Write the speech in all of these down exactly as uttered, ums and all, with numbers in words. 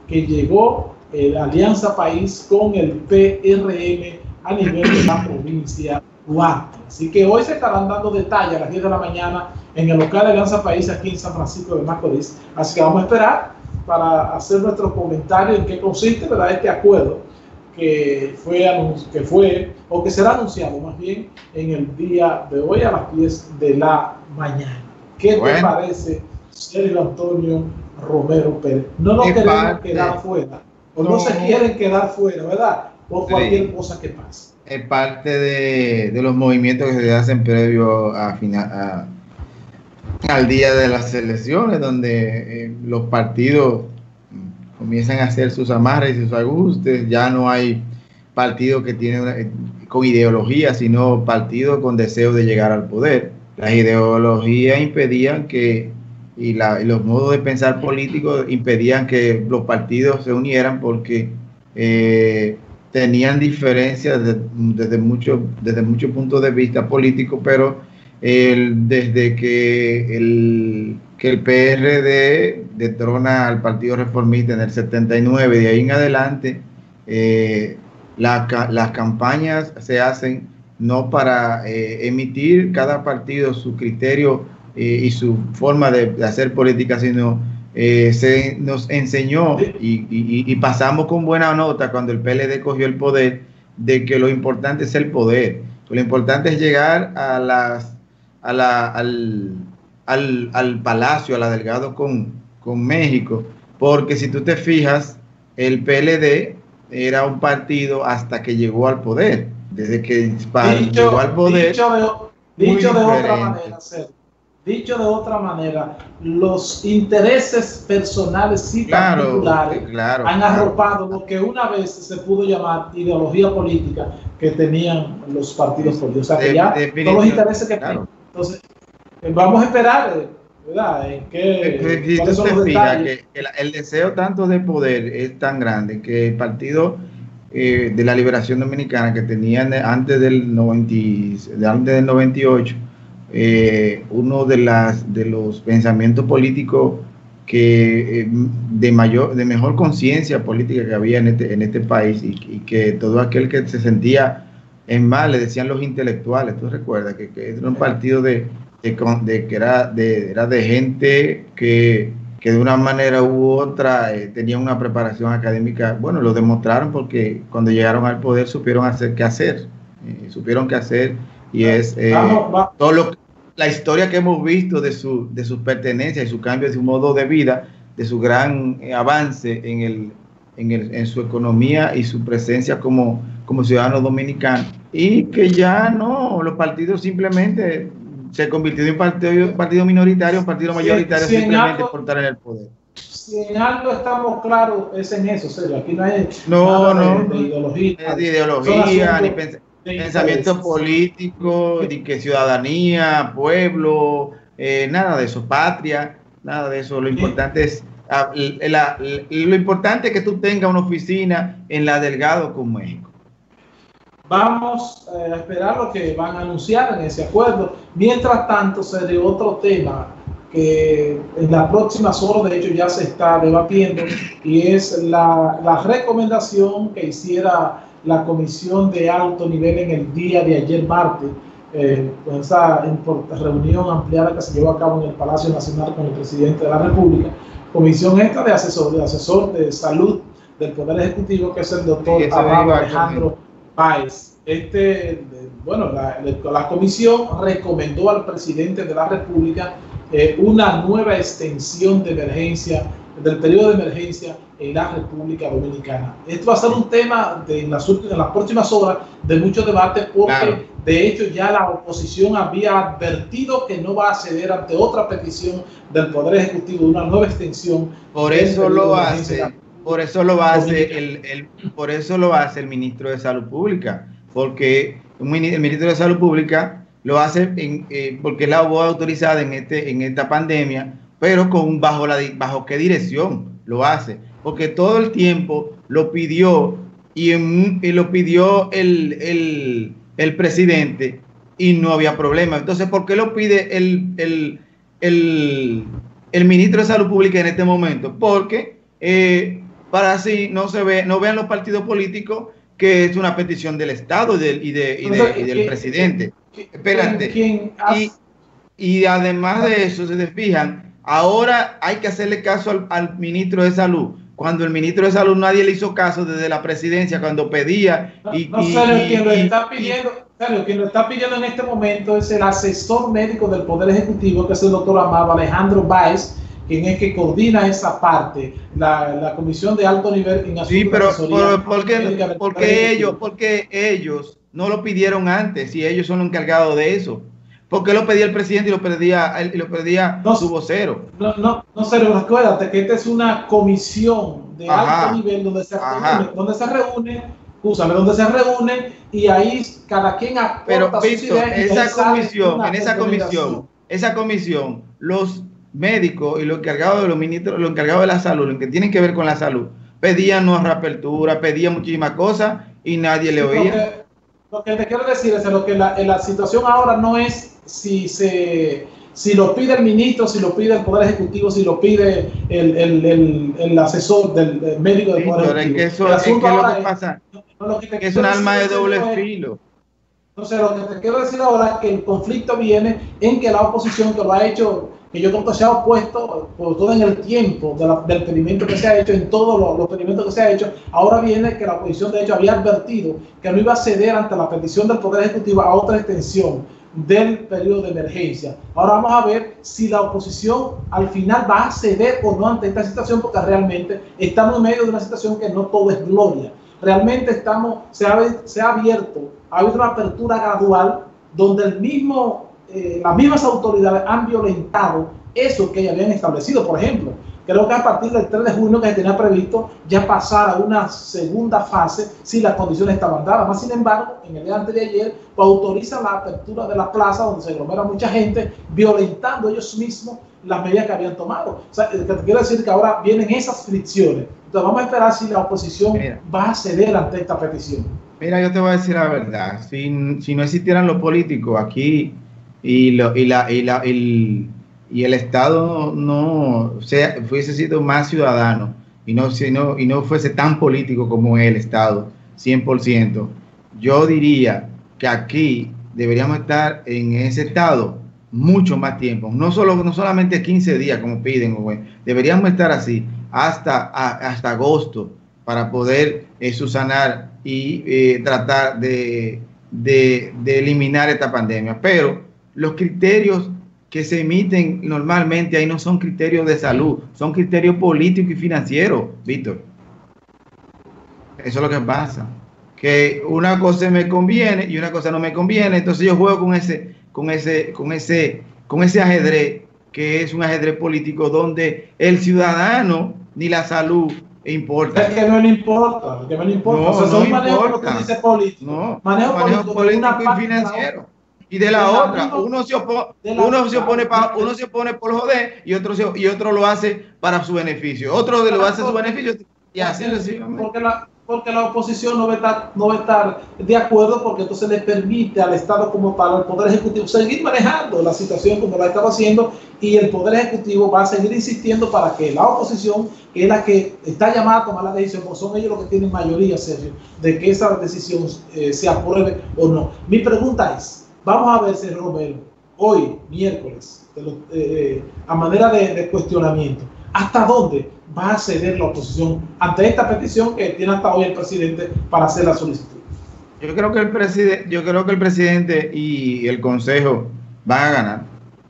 que llegó eh, la Alianza País con el P R M a nivel de la provincia Duarte. Así que hoy se estarán dando detalles a las diez de la mañana en el local de Alianza País aquí en San Francisco de Macorís. Así que vamos a esperar para hacer nuestro comentario en qué consiste, ¿verdad?, este acuerdo que fue, que fue o que será anunciado más bien en el día de hoy a las diez de la mañana. ¿Qué bueno. te parece, Sergio Antonio Romero Pérez? No nos queremos parte, quedar fuera, o no, no se quieren quedar fuera, ¿verdad?, por cualquier sí. cosa que pase. Es parte de, de los movimientos que se hacen previo a final, a, al día de las elecciones, donde eh, los partidos comienzan a hacer sus amarres y sus ajustes. Ya no hay partidos que tienen una, con ideología, sino partidos con deseo de llegar al poder. Las ideologías impedían que, y, la, y los modos de pensar políticos impedían que los partidos se unieran porque eh, tenían diferencias de, desde muchos desde muchos puntos de vista políticos, pero el, desde que el, que el P R D detrona al Partido Reformista en el setenta y nueve, de ahí en adelante, eh, la, las campañas se hacen no para eh, emitir cada partido su criterio eh, y su forma de, de hacer política, sino eh, se nos enseñó y, y, y pasamos con buena nota cuando el P L D cogió el poder, de que lo importante es el poder, lo importante es llegar a las, a la, al, al, al Palacio, a la Delgado con, con México, porque si tú te fijas, el P L D era un partido hasta que llegó al poder. Desde que dicho, llegó al poder. Dicho de, dicho de otra manera, Sergio, dicho de otra manera, los intereses personales y claro, particulares claro, han claro. arropado lo que una vez se pudo llamar ideología política que tenían los partidos políticos. O sea, que de, ya todos los intereses que claro. Entonces, vamos a esperar, ¿verdad? En qué, si tú te fijas que el, el deseo tanto de poder es tan grande que el partido Eh, de la Liberación Dominicana, que tenían antes del noventa, antes del noventa y ocho, eh, uno de las de los pensamientos políticos que eh, de mayor de mejor conciencia política que había en este en este país, y, y que todo aquel que se sentía en mal le decían los intelectuales. Tú recuerdas que, que era un partido de, de, de que era de era de gente que que de una manera u otra eh, tenían una preparación académica. Bueno, lo demostraron porque cuando llegaron al poder supieron hacer qué hacer, eh, supieron qué hacer, y es eh, vamos, vamos. todo lo, la historia que hemos visto de su de sus pertenencias y su cambio de su modo de vida, de su gran eh, avance en el, en el en su economía y su presencia como como ciudadano dominicano, y que ya no, los partidos simplemente se convirtió en un partido, partido minoritario, un partido mayoritario, si, si simplemente algo, por estar en el poder. Si en algo estamos claros es en eso, Sergio. Aquí no hay no, nada no, de, de ideología, de ideología ni pens pensamiento político, ni que ciudadanía, pueblo, eh, nada de eso, patria, nada de eso. Lo importante es la, la, la, lo importante es que tú tengas una oficina en la Delgado con México. Vamos eh, a esperar lo que van a anunciar en ese acuerdo. Mientras tanto, sería otro tema que en las próximas horas, de hecho, ya se está debatiendo, y es la, la recomendación que hiciera la Comisión de Alto Nivel en el día de ayer martes, eh, con esa reunión ampliada que se llevó a cabo en el Palacio Nacional con el presidente de la República. Comisión esta de asesor de, asesor de salud del Poder Ejecutivo, que es el doctor sí, Amado Alejandro Páez. Este, bueno, la, la comisión recomendó al presidente de la República eh, una nueva extensión de emergencia, del periodo de emergencia en la República Dominicana. Esto va a ser un tema de, en, las últimas, en las próximas horas de mucho debate, porque claro, de hecho ya la oposición había advertido que no va a ceder ante otra petición del Poder Ejecutivo de una nueva extensión. Por eso lo hace. Por eso lo hace el, el, por eso lo hace el ministro de Salud Pública, porque el ministro de Salud Pública lo hace en, eh, porque es la voz autorizada en este en esta pandemia, pero con bajo la bajo qué dirección lo hace, porque todo el tiempo lo pidió y, en, y lo pidió el, el, el presidente y no había problema. Entonces, ¿por qué lo pide el, el, el, el ministro de Salud Pública en este momento? Porque eh, para así no se ve, no vean los partidos políticos que es una petición del Estado y, del, y, de, y, de, y del ¿Quién, presidente. ¿quién, Espérate. ¿quién, quién y, y además de eso, se fijan, ahora hay que hacerle caso al, al ministro de Salud. Cuando el ministro de Salud nadie le hizo caso desde la presidencia, cuando pedía... No, y, no y, Sergio, y, quien lo y, está pidiendo, Sergio, quien lo está pidiendo en este momento es el asesor médico del Poder Ejecutivo, que es el doctor Amado Alejandro Báez, quien es que coordina esa parte, la, la comisión de alto nivel en asuntos sí, pero, de asesoría. pero ¿por qué, porque ellos, porque ellos no lo pidieron antes y ellos son los encargados de eso? ¿Por qué lo pedía el presidente y lo pedía, y lo pedía no, su vocero? No, no, no, Sergio, recuérdate que esta es una comisión de Ajá. alto nivel donde se reúne, donde se reúne, úsame, donde se reúnen y ahí cada quien aporta pero, sus Víctor, ideas. Esa comisión, en esa comisión, esa comisión, los médicos y los encargados de los ministros, los encargados de la salud, los que tienen que ver con la salud, pedían nueva reapertura, pedían muchísimas cosas y nadie le oía. Porque, lo que te quiero decir es lo que la, la situación ahora no es si se si lo pide el ministro, si lo pide el Poder Ejecutivo, si lo pide el, el, el, el asesor del el médico del sí, Poder Ejecutivo. Es que eso es, que lo que pasa, es, no, lo que que es un arma de doble es, filo. Entonces, lo que te quiero decir ahora es que el conflicto viene en que la oposición, que lo ha hecho, que yo creo que se ha opuesto por todo en el tiempo de la, del pedimento que se ha hecho, en todos los, los pedimentos que se ha hecho, ahora viene que la oposición de hecho había advertido que no iba a ceder ante la petición del Poder Ejecutivo a otra extensión del periodo de emergencia. Ahora vamos a ver si la oposición al final va a ceder o no ante esta situación, porque realmente estamos en medio de una situación que no todo es gloria. Realmente estamos, se ha, se ha abierto, ha habido una apertura gradual donde el mismo, eh, las mismas autoridades han violentado eso que ya habían establecido. Por ejemplo, creo que a partir del tres de junio que se tenía previsto ya pasar a una segunda fase si las condiciones estaban dadas. Más sin embargo, en el día antes de ayer pues, autorizan la apertura de la plaza donde se aglomera mucha gente, violentando ellos mismos las medidas que habían tomado. O sea, te quiero decir que ahora vienen esas fricciones. Entonces vamos a esperar si la oposición Mira. va a ceder ante esta petición. Mira, yo te voy a decir la verdad. Si, si no existieran los políticos aquí y, lo, y, la, y, la, y, y el Estado no, no sea, fuese sido más ciudadano y no, si no, y no fuese tan político como el Estado, cien por ciento, yo diría que aquí deberíamos estar en ese estado mucho más tiempo, no solo no solamente quince días como piden, güey. Deberíamos estar así hasta, a, hasta agosto para poder eh, subsanar y eh, tratar de, de, de eliminar esta pandemia. Pero los criterios que se emiten normalmente ahí no son criterios de salud, son criterios políticos y financieros, Víctor. Eso es lo que pasa, que una cosa me conviene y una cosa no me conviene, entonces yo juego con ese, con ese, con ese, con ese ajedrez, que es un ajedrez político donde el ciudadano ni la salud importa. Es que no le importa, es que no le importa. No, o sea, no son importa. Manejo, que dice político. No, manejo, manejo político, político y financiero. Y de la, de la otra, misma, uno se opone, uno se opone pa, uno se opone por joder y otro se, y otro lo hace para su beneficio. Otro lo hace su beneficio y así sucesivamente. Porque la, porque la oposición no va a estar, no va a estar de acuerdo, porque entonces le permite al Estado como tal, al Poder Ejecutivo, seguir manejando la situación como la estaba haciendo, y el Poder Ejecutivo va a seguir insistiendo para que la oposición, que es la que está llamada a tomar la decisión, pues son ellos los que tienen mayoría, Sergio, de que esa decisión eh, se apruebe o no. Mi pregunta es, vamos a ver, Sergio Romero, hoy, miércoles, de lo, eh, a manera de, de cuestionamiento, ¿hasta dónde va a ceder la oposición ante esta petición que tiene hasta hoy el presidente para hacer la solicitud? Yo creo que el presidente, yo creo que el presidente y el consejo van a ganar.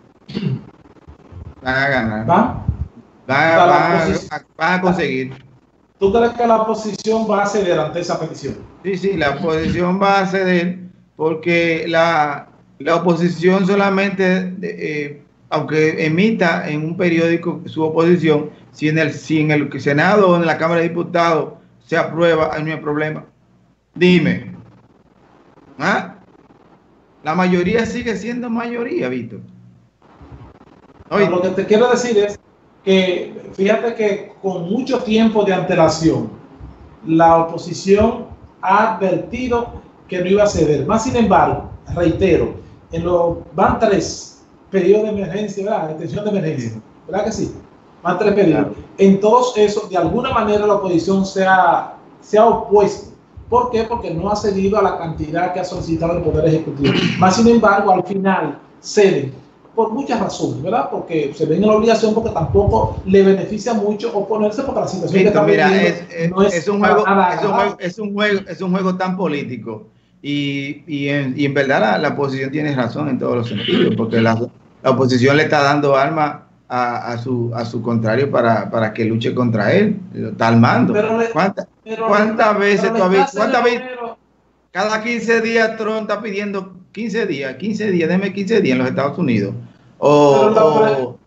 Van a ganar. ¿Va? Van, a, van, a, van a conseguir. ¿Tú crees que la oposición va a ceder ante esa petición? Sí, sí, la oposición va a ceder porque la, la oposición solamente, eh, aunque emita en un periódico su oposición, si en el, si en el Senado o en la Cámara de Diputados se aprueba, no hay problema. Dime. ¿Ah? La mayoría sigue siendo mayoría, Víctor. Oye, lo que te quiero decir es que fíjate que con mucho tiempo de antelación la oposición ha advertido que no iba a ceder. Más sin embargo, reitero, en los van tres periodos de emergencia, ¿verdad? Extensión de emergencia, ¿verdad que sí? más tres medidas. Claro. En todos esos, de alguna manera la oposición se ha, se ha opuesto. ¿Por qué? Porque no ha cedido a la cantidad que ha solicitado el Poder Ejecutivo. Más sin embargo, al final ceden por muchas razones, ¿verdad? Porque se ven en la obligación, porque tampoco le beneficia mucho oponerse, porque la situación Víctor, que está mira, viviendo es, no es, es, un juego, es, un juego, es, un juego, es un juego tan político y, y, en, y en verdad la, la oposición tiene razón en todos los sentidos, porque la, la oposición le está dando armas a, a, su, a su contrario para, para que luche contra él, lo está armando. ¿Cuántas, ¿cuántas veces todavía? ¿Cuántas veces? Cada quince días Trump está pidiendo quince días, quince días, déme quince días en los Estados Unidos. O, o,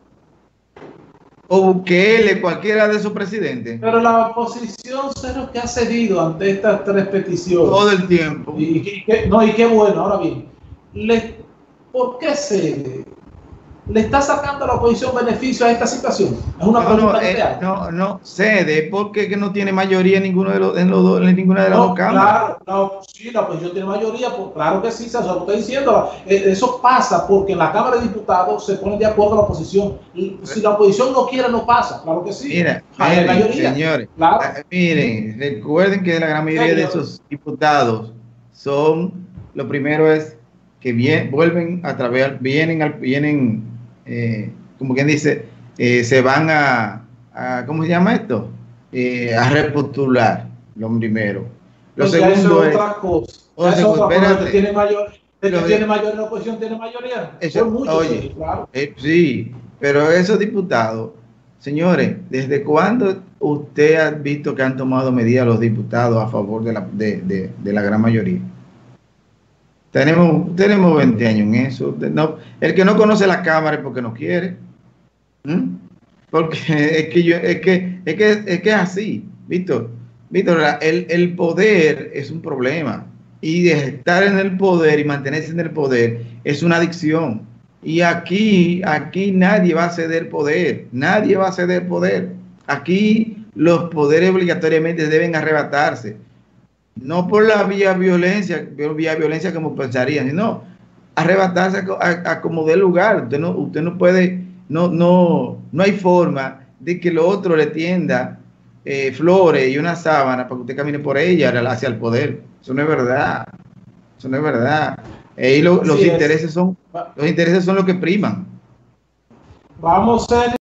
o Bukele, cualquiera de sus presidentes. Pero la oposición cero que ha cedido ante estas tres peticiones. Todo el tiempo. Y, y, que, no, y qué bueno, ahora bien, le, ¿por qué cede? ¿Le está sacando a la oposición beneficio a esta situación? Es una no, pregunta no, que eh, te hago. No, no, cede, porque que no tiene mayoría en, ninguno de los, en, los, en ninguna de las no, dos cámaras. Claro, no, sí, la oposición tiene mayoría, pues, claro que sí, se lo estoy diciendo. Eso pasa porque en la Cámara de Diputados se ponen de acuerdo la oposición. Y si la oposición no quiere, no pasa, claro que sí. Mira, miren, mayoría, señores, claro. Miren, recuerden que la gran mayoría de esos diputados son, lo primero es que bien, vuelven a través, vienen, al, vienen eh, como quien dice, eh, se van a, a, ¿cómo se llama esto? Eh, a repostular, lo primero. Lo pues segundo es es... otra cosa. O es sea, otra espérate, cosa. El que tiene mayor, el que lo, tiene mayor en la oposición tiene mayoría. Eso, mucho, oye, sí, claro. eh, sí, pero esos diputados, señores, ¿desde cuándo usted ha visto que han tomado medidas los diputados a favor de la, de, de, de la gran mayoría? Tenemos, tenemos veinte años en eso. No, el que no conoce la Cámara es porque no quiere. ¿Mm? Porque es que, yo, es, que, es, que, es que es así, Víctor. Víctor, el, el poder es un problema. Y de estar en el poder y mantenerse en el poder es una adicción. Y aquí, aquí nadie va a ceder poder. Nadie va a ceder poder. Aquí los poderes obligatoriamente deben arrebatarse. No por la vía violencia, vía violencia como pensarían, sino arrebatarse a, a, a como dé lugar. Usted no, usted no puede, no, no, no hay forma de que lo otro le tienda eh, flores y una sábana para que usted camine por ella hacia el poder. Eso no es verdad. Eso no es verdad. Eh, y lo, los intereses son, los intereses son los que priman. Vamos a